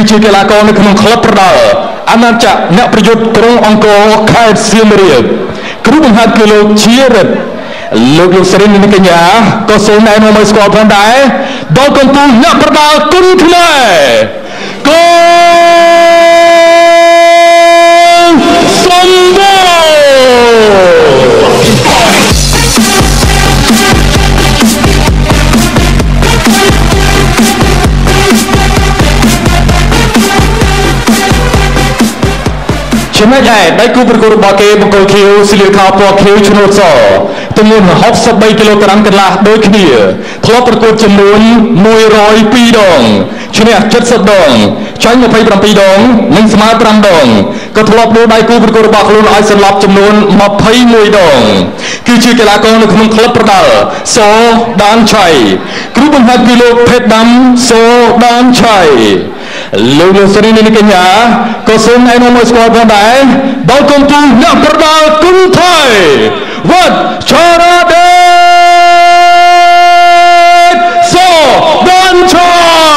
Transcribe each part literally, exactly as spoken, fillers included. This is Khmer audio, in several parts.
គឺជាកីឡាករនៅក្នុងក្លឹបប្រដាល់អាណាចក្រអ្នកប្រយុទ្ធក្រុងអង្គរខេត្តសៀមរាបគ្រូបង្ហាត់គឺលោកជារិទ្ធលោកលោកស្រីនាងកញ្ញាក៏សូមណែនាំឲ្យស្គាល់ផងដែរដល់កំពុងអ្នកប្រដាល់គុណខ្មែរកូនសំបូចំណែកឯដៃគូប្រកួតរបស់គេបង្គោលខៀវស្លៀកខោពណ៌ខៀវឆ្នូតសទម្ងន់ហុកសិបបីគីឡូក្រាមកន្លះដូចគ្នាធ្លាប់ប្រកួតចំនួនមួយរយពីរដងឈ្នះចិតសិបដងចាញ់ម្ភៃប្រាំពីរដងនិងស្មើប្រាំដងក៏ធ្លាប់ដួលដៃគូប្រកួតរបស់ខ្លួនឲ្យសន្លប់ចំនួនម្ភៃមួយដងគឺជាកីឡាករនៅក្នុងក្លឹបប្រដាល់សដានឆៃគ្រូបង្ហាត់គឺលោកភេទដាំសដានឆៃលោកលោកស្រីនាងកញ្ញាក៏សូមណែនាំឲ្យស្គាល់ផងដែរដល់កំពុងអ្នកប្រដាល់គុណថៃវត្តឆរដេតសដានឆៃ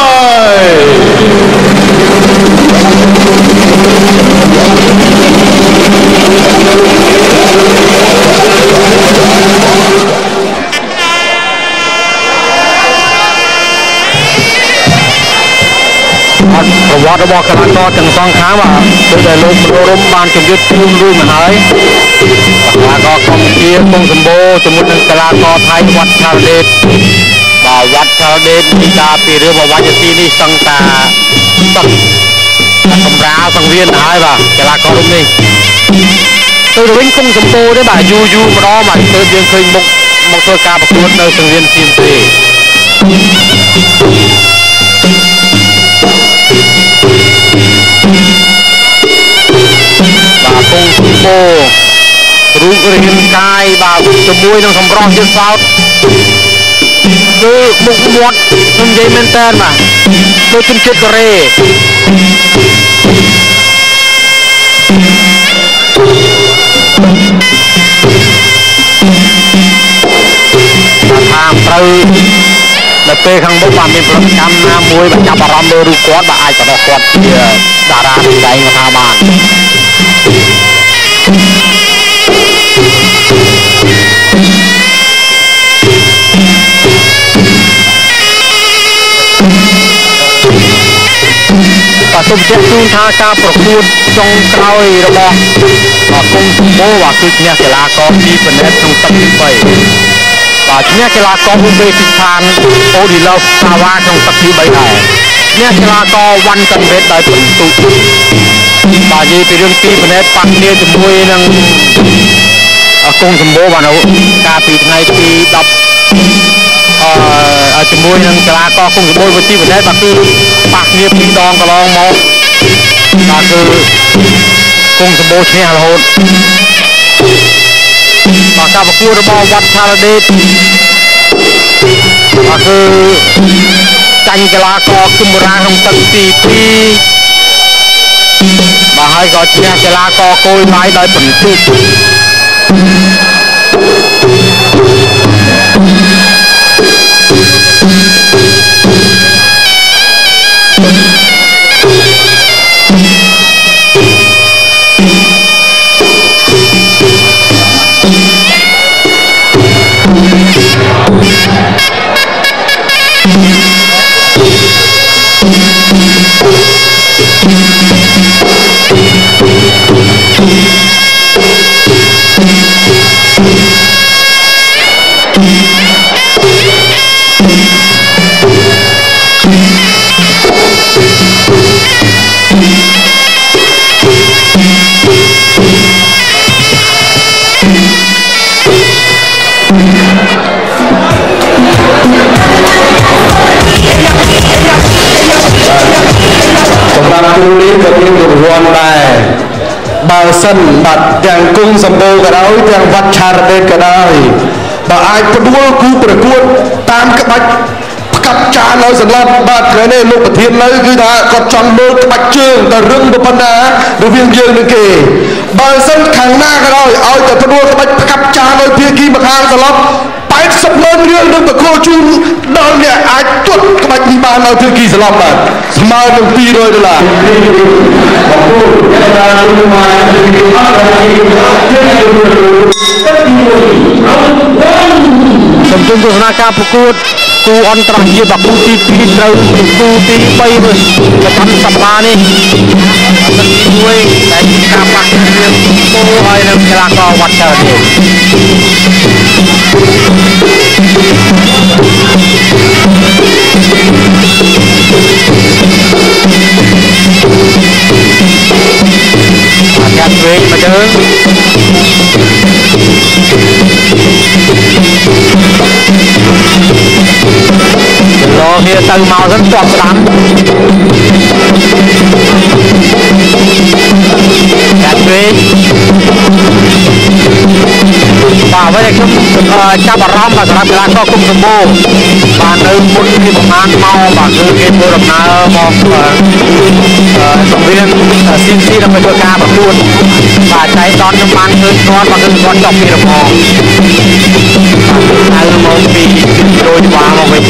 ប្រវត្តិរបស់កីឡាករទាំងសងខាងបាទដូចដែលលោកមនោរមបានជម្រាបជូនរួចមកហើយកីឡាករកម្ពុជាគង់សម្បូរជាមួយនឹងកីឡាករថៃវត្តឆារដេតបាទវត្តឆារដេតពីការពីរឿងបវត្តិទីនេះសង្តាសឹកសម្រាប់សង្វៀនទៅហើយបាទកីឡាកររូបនេះទៅវិញគង់សម្បូរទេបាទយូរយូរម្ដងបាទទើបយើងឃើញមុខមកធ្វើការប្រកួតនៅសង្វៀនសៀមទេបាទគង់សម្បូររូបរាងកាយបាទជាមួយនឹងសម្រស់យើងសោតគឺមុខមាត់ខ្ញុំនិយាយមែនតើបាទដូចជនជាតិកូរ៉េតាមត្រូវនៅពេលខាងមុខបាទមានប្រតិកម្មណាមួយបាទចាប់អារម្មណ៍លើរូបគាត់បាទអាចបដោះគាត់ជាតារាសម្ដែងថាបានបាទសូមជម្រាបជូនថាការប្រកួតចុងក្រោយរបស់បាទគុំសម្បូរបាទគឺឈ្នះកីឡាករពីប្រណេតក្នុងទឹកទីបីបាទឈ្នះកីឡាករឧបេសិដ្ឋានអូឌីឡូសាវ៉ាក្នុងទឹកទីបីដែរឈ្នះកីឡាករវ៉ាន់កាន់វេតដោយពិន្ទុបាទនិយាយពីរឿងពីប្រណេតប៉ះគ្នាជាមួយនឹងគុំសម្បូរបាទនៅកាលពីថ្ងៃទីដប់អឺជាមួយនឹងកីឡាករគុំសម្បូរវិធីប្រណេតបាទគឺប៉ះគ្នាពីរដងកន្លងមកបាទគឺគុំសម្បូរឈ្នះរហូតបាទការប្រកួតរបស់វត្តឆារដេតបាទគឺចាញ់កីឡាករគឹមរាក្នុងទឹកទីពីរបាទហើយក៏ឈ្នះកីឡាករគោលម៉ៃដោយពិន្ទុបើសិនបាត់ទាំងគុំសម្បូរក៏ដោយទាំងវត្តឆារដេតក៏ដោយបើអាចផ្ដួលគូប្រកួតតាមក្បាច់ផ្កាប់ចានឲ្យសន្លប់បាទថ្ងៃនេះលោកប្រធាននៅគឺថាគាត់ចង់មើលក្បាច់ជើងតែរឹងប៉ុណ្ណារវាងយើងនឹងគេបើសិនខាងណាក៏ដោយឲ្យតែផ្ដួលក្បាច់ផ្កាប់ចានឲ្យភាគីម្ខាងសន្លប់បែអាចសឹកមើលរឿងនឹងបកគោជូនដល់អ្នកអាចទត់ក្បាច់នេះបាននៅធ្វើគីស្លំបាទស្មើនឹងពីររយដុល្លារសូមជូនទស្សនាការប្រកួតគូអន្តរជាតិបាគូទីពីរត្រូវគូទីបីប្រចាំសប្តាហ៍នេះទឹកទីមួយដែលជាការប៉ះគ្នាគូហើយនឹងកីឡាករវត្តចរនេះអាកាសវិញមកជើងរកគ្នាទៅមកសិនជាប់ស្ដាំកាត់វិញបាទវិញខ្ញុំចាប់អារម្មណ៍បាទសម្រាប់កីឡាករគុំសម្បូរបាទនៅមុននេះប្រហែលម៉ោងបាទគឺគេធ្វើដំណើរមកសង្វៀនស៊ីនស៊ីដើម្បីធ្វើការប្រកួតបាទចៃដនខ្ញុំបានឃើញគាត់បាទគឺគាត់ចប់ពីរបងបាទហៅមកពីដូយបាមកវិញ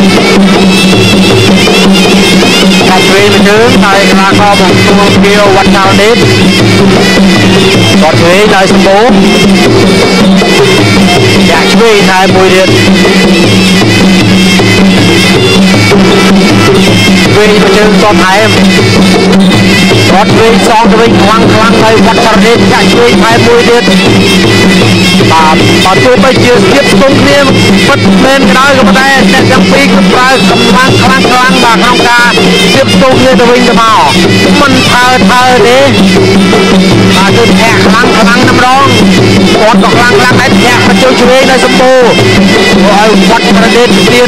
កាត់វិញមកជើងហើយកីឡាករមកទួលគៀវវត្តចៅដេតគាត់ឆ្វេងដោយសម្បូរចាក់ឆ្វេងដែរមួយទៀតវិញមកជើងតបថែមគាត់ឆ្វេងសងទៅវិញខ្លាំងខ្លាំងហើយវត្តចរនេះចាក់ឆ្វេងថែមមួយទៀតបាទបើទោះបីជាស្ទាបស្ទង់គ្នាពិតមែនក៏ដោយក៏ប៉ុន្តែអ្នកទាំងពីរគឺប្រើកម្លាំងខ្លាំងខ្លាំងបាទក្នុងការស្ទាបស្ទង់គ្នាទៅវិញទៅមកមិនថើថើទេបាទគឺធាក់ខ្លាំងខ្លាំងតែម្ដងគាត់ក៏ខ្លាំងខ្លាំងដែរធាក់មកជួយឆ្វេងនៅសម្បូរឲ្យវត្តប្រទេសទៀត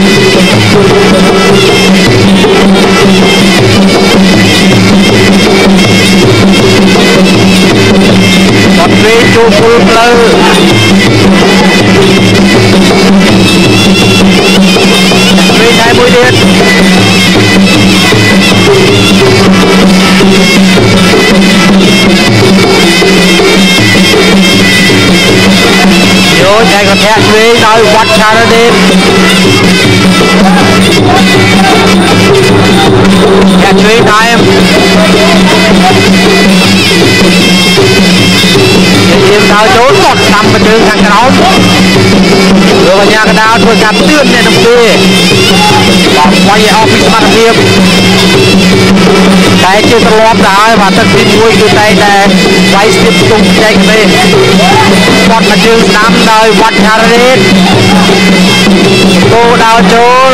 គាត់ឆ្វេងចូលគល់ផ្លូវឆ្វេងដែរមួយទៀតយោតែគាត់ធាក់ឆ្វេងដោយវត្តចារដេតធាក់ឆ្វេងដែរយើងដើរចូលគាត់តាមមកជើងខាងក្រោមលោកអាញាកដាលធ្វើការទឿនអ្នកនឹងទេបាទវាយអស់ពីសមត្ថភាពតែជាត្រឡប់ទៅហើយបាទទឹកទីមួយគឺតែតែវាយស្ទាបស្ទង់ចែកទេគាត់មកជើងស្ដាំដោយវត្តចារដេតគោដើរចូល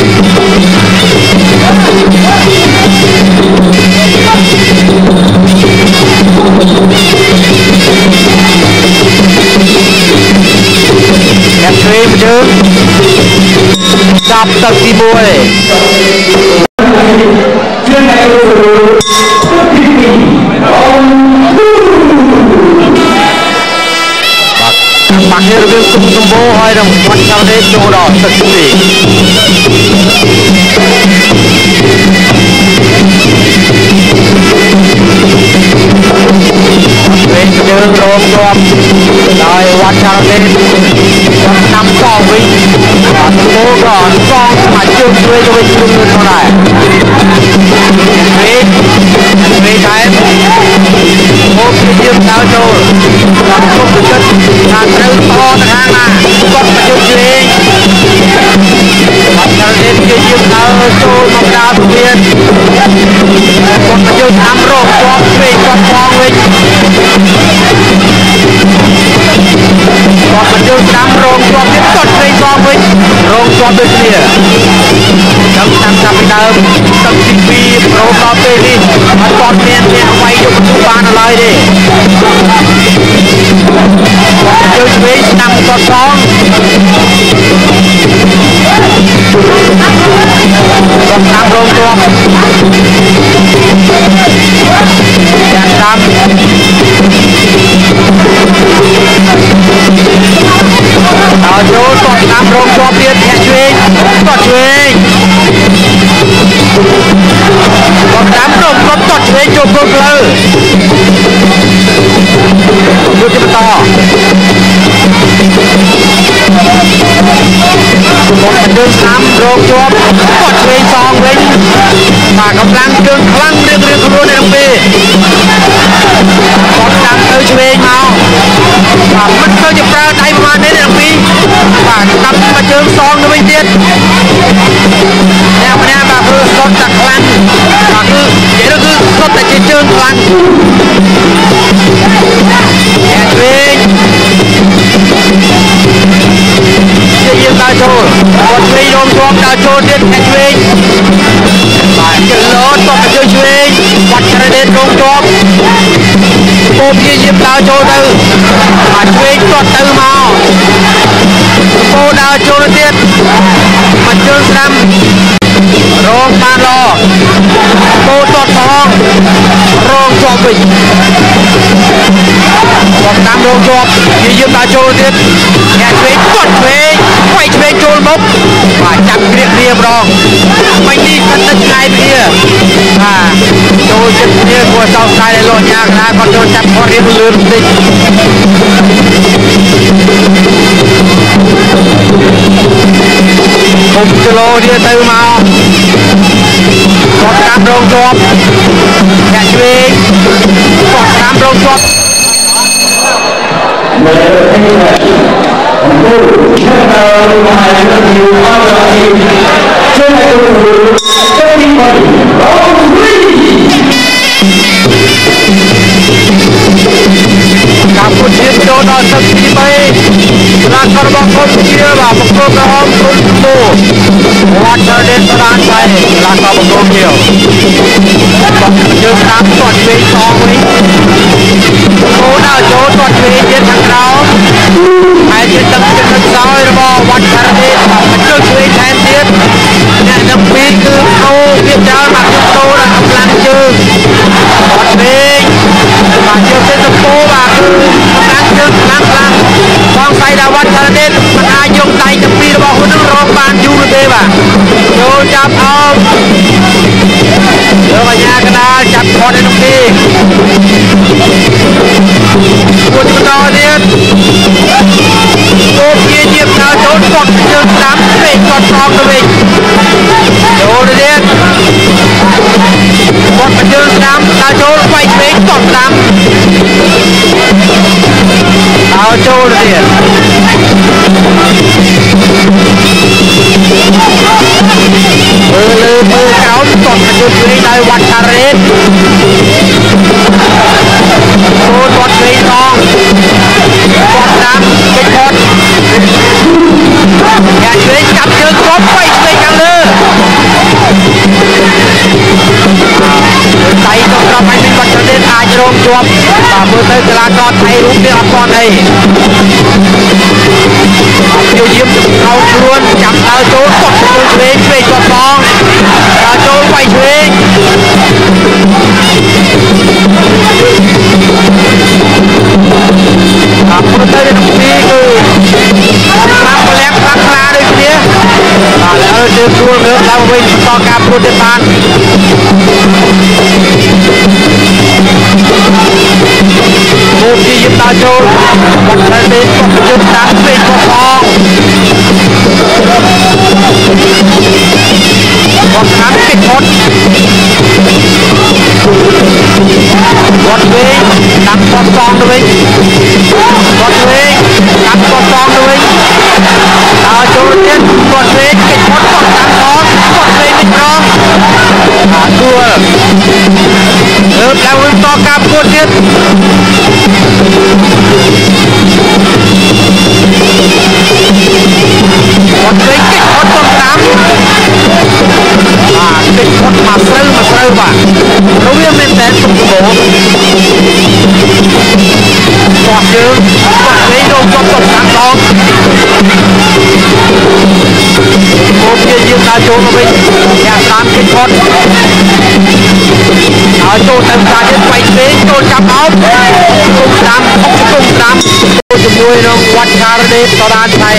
អ្នកឆ្វេងជើងចាប់ទឹកទីមួយជាអ្នកទឹកទីពីរបាក់នេះរវាងគុំសម្បូរហើយនឹងវត្តចៅដេតចូលដល់ទឹកទីពីរវិញជើងរងជាប់ដោយវត្តចៅដេតគាត់តាមកងវិញបាទសម្បូរក៏កងស្មាជើងជួយទៅវិញជួយទៅដែរវិញវិញដែរអូពីយើងដើរចូលគាត់គ្រប់ទៅចិត្តថាត្រូវតទៅខាងណាគាត់មកជួយជួយគាត់ត្រូវទេជាយើងដើរចូលមកដើរទៅទៀតគាត់មកជួយតាមរកគាត់វិញគាត់ផងវិញគាត់មកជួយតាមរងគាត់ទៀតគាត់វិញផងវិញរងគាត់ដូចគ្នាចាំតាមចាប់ពីដើមទឹកទីពីរប្រហូតដល់ពេលនេះអត់គាត់មានមានអ្វីយកទៅបានឡើយទេជួយឆ្វេងស្ដាំគាត់ផងគាត់តាមរងគាត់យ៉ាងតាមដល់ចូលគាត់តាមរងគាត់ទៀតអ្នកឆ្វេងគាត់ឆ្វេងគាត់តាមរងគាត់គាត់ឆ្វេងចូលគល់ផ្លូវជួយបន្ត một đường sám rộng chốt quạt về songវិញvàកំឡាំងជើងខ្លាំងរៀងរៀងខ្លួននៅពេលគាត់តាមទៅឆ្វេងមកបាទមិនទៅជាប្រើដៃប្រហែលនេះនៅពីបាទតាមមកជើងសងទៅវិញទៀតអ្នកម្នាក់បាទគឺសុទ្ធតែខ្លាំងបាទគឺនិយាយទៅគឺសុទ្ធតែជាជើងខ្លាំងអ្នកឆ្វេងជាយើងដើរចូលគាត់ឆ្វេងរំជាប់ដើរចូលទៀតអ្នកឆ្វេងបាទចលោតទៅជើងឆ្វេងវត្តរ៉េដេតរំជាប់ពោព្យាយាមដើរចូលទៅបាទឆ្វេងទាត់ទៅមកពោដើរចូលទៀតមកជើងស្ដាំរងបានល្អពោទាត់ផងរងជាប់វិញគាត់តាមរងជាប់ព្យាយាមដើរចូលទៀតអ្នកឆ្វេងទាត់ឆ្វេងខ្វែងឆ្វេងចូលមុខបាទចាប់គ្រាគ្រាម្ដងមិននេះស្ថិតនៅឆ្ងាយគ្នាបាទចូលចិត្តគ្នាគួរសោកស្ដាយដែលលោកញ៉ាកណាគាត់ចូលចាប់គាត់រៀងលឿនបន្តិចហុំគីឡូទៀតទៅមកគាត់តាមរងជាប់អ្នកឆ្វេងគាត់តាមរងជាប់ Cambodiaចូលដល់ទឹកទីបីស្លាករបស់កម្ពុជាបាទប្រកបដោយអង្គគុណគូវត្តដេតប្រានໄທស្លាករបស់កម្ពុជាយើងតាមទាត់វិញសងវិញគោដល់ចូលទាត់វិញទៀតខាងក្រោមហើយជាទឹកទឹកខ្សោយរបស់វត្តដេតបាទជួយជួយថែមទៀតអ្នកទាំងពីរគឺគោវាច្រើនមកគោដល់កម្លាំងជើងវត្តវិញបាទជើងទៅគោបាទគឺកម្លាំងជើងខ្លាំងខ្លាំងបងស្អីដល់វត្តដេតមិនអាចយកដៃទាំងពីររបស់ខ្លួននឹងរកបានយូរទេបាទចូលចាប់អោបលោកអាញាកដាលចាប់គាត់នៅទីគួរបន្តទៀតគោព្យាយាមដើរចូលគាត់ជើងតាមពេកគាត់ត្រង់ទៅវិញចូលទៀតគាត់ជើងតាមដើរចូលស្វែងពេកគាត់តាមដើរចូលទៀតមើលលើមើលក្រោមគាត់មកជួយជួយដោយវត្តការ៉េតចូលគាត់ជួយផងគាត់តាមពេកគាត់អ្នកជួយចាប់ជើងគាត់ស្វែងពេកខាងលើដៃទៅក្រោមឲ្យមានវត្តការ៉េតអាចរងជាប់បាទមើលទៅកីឡាករថៃរូបនេះអត់ទាន់អីព្យាយាមអោបខ្លួនចាប់ដើរចូលគាត់ទៅឆ្វេងឆ្វេងគាត់ផងដើរចូលវាយឆ្វេងអត់ព្រោះទៅនៅទីគឺខ្លាំងប្រឡាក់ខ្លាំងខ្លាដូចគ្នាបាទឥឡូវទៅទួលលើឡើងវិញបន្តការព្រួតទៅបានគោព្យាយាមដើរចូលបាត់ទៅទេគាត់ជិះតាមពេកគាត់ផងគាត់តាមពេកគាត់គាត់វិញដាក់គាត់សងទៅវិញគាត់វិញដាក់គាត់សងទៅវិញដើរចូលទៀតគាត់វិញពេកគាត់គាត់តាមផងគាត់វិញពេកផងបាទគួរលើកឡើងវិញតការព្រួតទៀតគាត់វិញគេគាត់ទៅតាមបាទគេគាត់មកស្រូវមកស្រូវបាទព្រោះវាមានតែទុកកបោគាត់ជើងគាត់វិញរងគាត់ទៅតាមដងពួកគេយើងដើរចូលមកវិញអ្នកតាមគេគាត់ហើយចូលទៅតាមទៀតបែកពេកចូលចាប់អោបគុំតាមអុកគុំតាមជាមួយនឹងវត្តការ៉េតបរានថៃ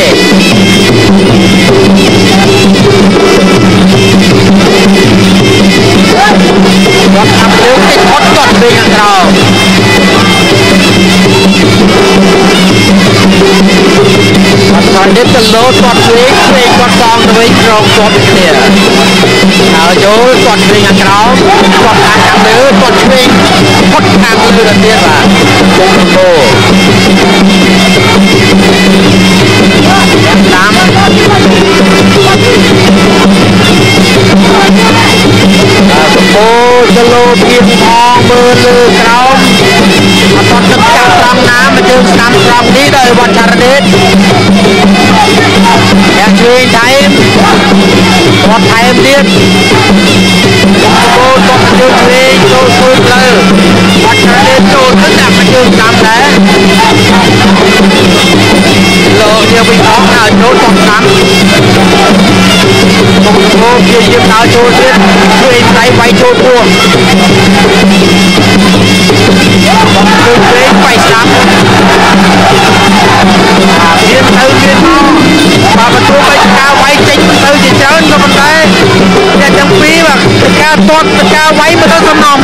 គាត់តាមលើគេគាត់គាត់វិញខាងក្រោមអត់ដល់នេះទៅលោតគាត់វិញវិញគាត់ song to wait from top of clear. Now Joe got swing and ground, got back and blue, got swing, put back to the theater. Go. Sam. Oh, the low team on the ground. I thought the cat from Nam, but just Nam from leader, Watcharadeth. Yeah, during time. What time did? Go, go, go, train, go, go, go. Watcharadeth, go, go, go, go, Nam there. So, here we go, now, go, go, Nam. Go, here, you now, go, train, train, quay chỗ cua đường quay quay sắm viên thơ viên mà mình thua bay cao quay chính thơ thì trơn cho mình đây nhà trong phí mà cao tốt cao quay mà nó không nòng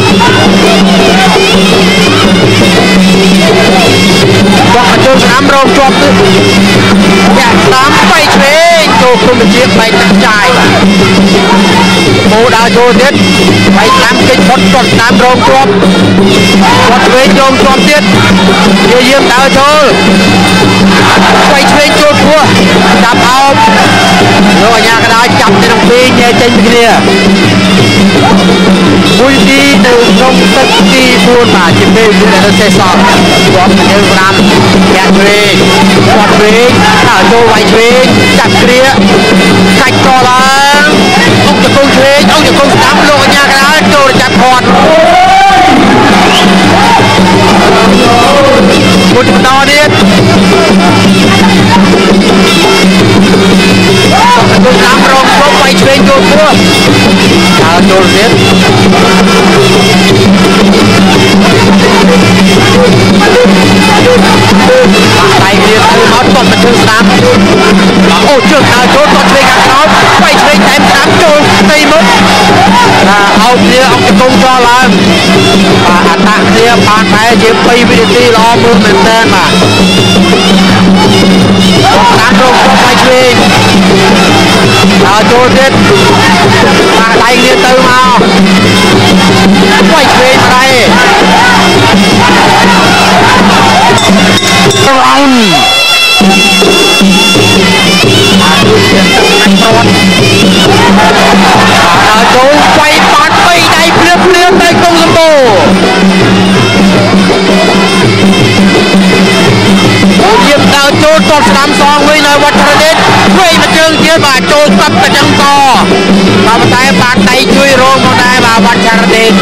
bọn mình chơi sắm rôm chọc nhà sắm quay thuê chỗ không được chiếc bay tắt chạy Mô đào vô tiết phải làm kích phốt tuần tám rôm chọc phốt thuê chôm chọc tiết địa diêm đào chô quay thuê chốt vua chạm áo rồi nhà cái đó chạm trên đồng phi nhẹ trên bên kia vui đi từ trong tất kỳ buôn mà chỉ về như là nó sẽ sọt góp như năm nhà thuê phốt thuê đào chô quay thuê chạm kia khách cho là ông cho công thuê ông cho công tám lô nhà cái đó chô là chạm hòn một đo đi tôi làm rong rong quay chuyên cho tôi à tôi biết tay kia tôi máu toàn là thương sám ô trường nào chỗ toàn thuê các nó quay chuyên em sám trôi tây mất là ông kia ông cái công cho làm và tặng kia bạn phải chỉ pay video lo mua mình tên mà sám rong rong quay chuyên à tôi biết mà tay kia tư mau quay chuyên ở đây rong à tôi quay bán bay đây phía phía tay công Sambo diêm đào chốt toàn sắm song với nơi Watcharadeth quay mà chương kia và chốt tập cả chân to và một tay bàn tay chui rôm một tay và Watcharadeth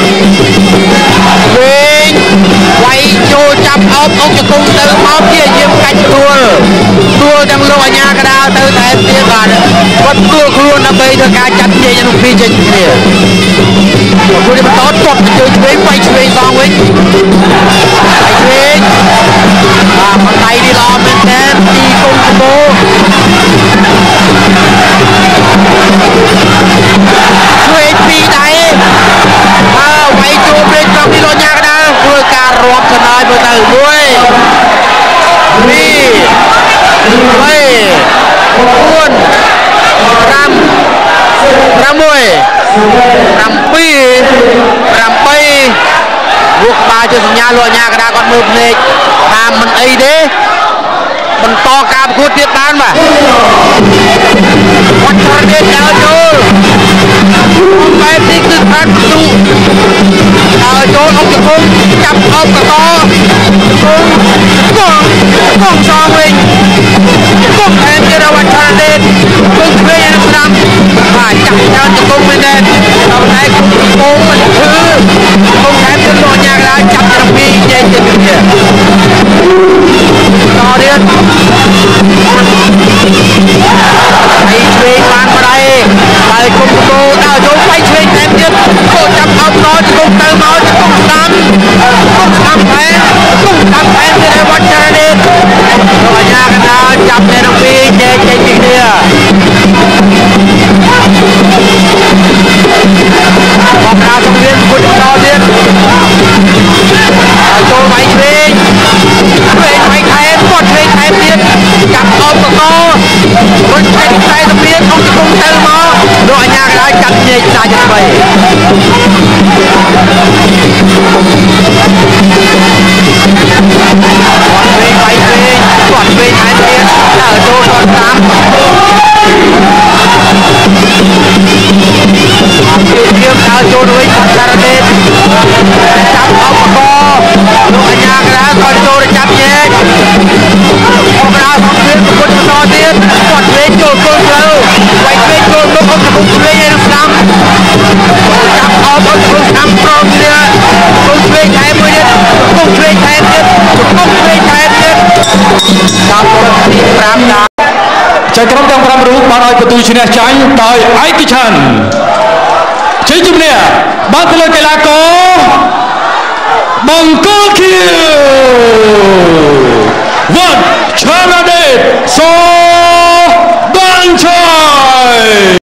quay quay chốt chắp ốc ông cho cung từ máu kia diêm cách đua đua đang lô ở nhà cái đào từ tại kia và vẫn đua luôn nó bây giờ cả chặt dây cho nó phi trên kia tôi đi bắt tốt chốt mà chơi quay quay quay song với quay quay và một tay đi lo bên trên đi cung Sambo quay phi đấy à quay chua bên trong đi lo nhà cái đó vừa cả rộp cho nói vừa từ đuôi phi quay buôn ram ram mùi ram phi ram phi buộc ba cho nhà lo nhà cái đó còn mượp này à mình ấy đấy mình to cam khuất tiết bán mà Watcharadeth đào chô không phải đi cứ bán tụ đào chô ông cho không chăm ông cả to không con con so mình con em kia đâu Watcharadeth con thuê em năm và chặt cho cho con bên đây đầu này con mình thứ con em cứ lo nhà ra chặt cho đồng viên dây trên kìa to đi quay chuyên bán vào đây lại cùng cô đào chỗ quay chuyên em tiếp cô chăm ông nói cho cùng từ máu cho cùng xăm cùng xăm em cùng xăm em cho đây Watcharadeth rồi nhà cái nào chăm lên đồng viên dây trên kìa còn nào trong viên của chúng ta biết chỗ quay chuyên quay quay thêm còn chuyên thêm tiếp chặt ông của cô con chạy tay tầm bia ទៅមកលោកអាញាកណ្ដាលកាត់ញែកសាច់ទៅវិញគាត់វិញបាយវិញគាត់វិញថែមទៀតដើរចូលដល់តាមអត់ទៀតទៀតដើរចូលវិញគាត់សារទេចាប់អបកលោកអាញាកណ្ដាលគាត់ចូលចាប់ញែកអបកណ្ដាលផងទៀតប្រគល់បន្តទៀតគាត់វិញចូលគល់ផ្លូវវាយវិញចូលមកអត់ទៅវិញឯស្ដាំចាប់អបអត់ទៅស្ដាំប្រងគ្នាគល់វិញថែមមួយទៀតគល់វិញថែមទៀតគល់វិញថែមទៀតចាប់គាត់ទីប្រាំដាចៅក្រុមទាំងប្រាំរូបបានឲ្យបន្ទូឈ្នះចាញ់ដោយឯកច្ឆន្ទជ័យជំនះបានទៅលើកីឡាករបង្គោលខៀវ Watcharadeth ស បានឆយ